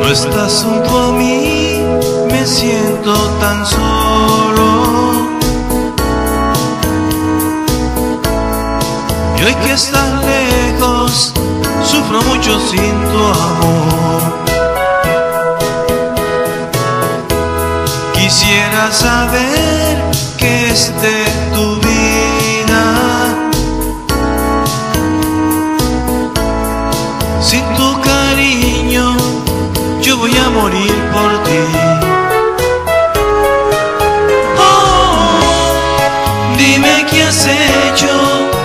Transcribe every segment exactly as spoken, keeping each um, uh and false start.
No estás junto a mí, me siento tan solo. Y hoy que estás lejos, sufro mucho sin tu amor. Quisiera saber qué es de tu vida. Sin tu cariño yo voy a morir por ti. Oh, dime qué has hecho,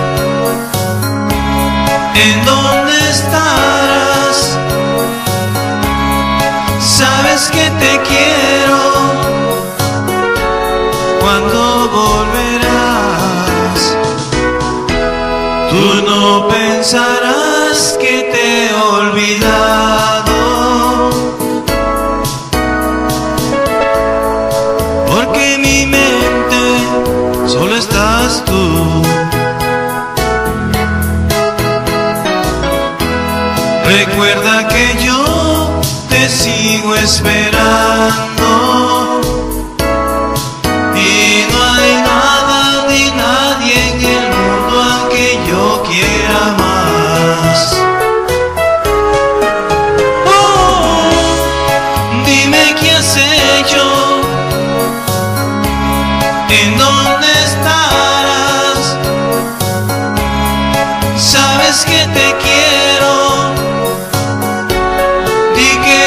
en dónde estarás. Sabes que te quiero, ¿cuándo volverás? Tú no pensarás que te he olvidado, porque en mi mente solo estás tú. Recuerda que yo te sigo esperando, y no hay nada ni nadie en el mundo a que yo quiera más. Oh, dime qué has hecho, en dónde estarás. Sabes que te quiero, di que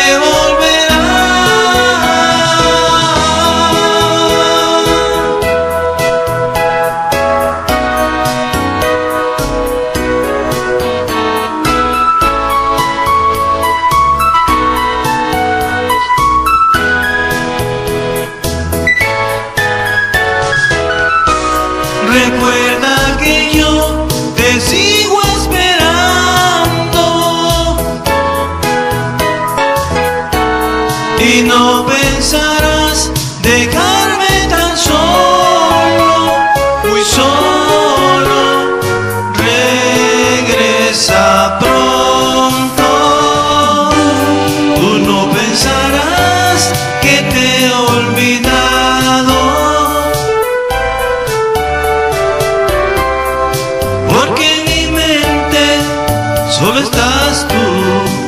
recuerda que yo te sigo esperando, y no pensarás dejarme tan solo, muy solo. Regresa pronto, tú no pensarás que te he olvidado, porque en mi mente solo estás tú.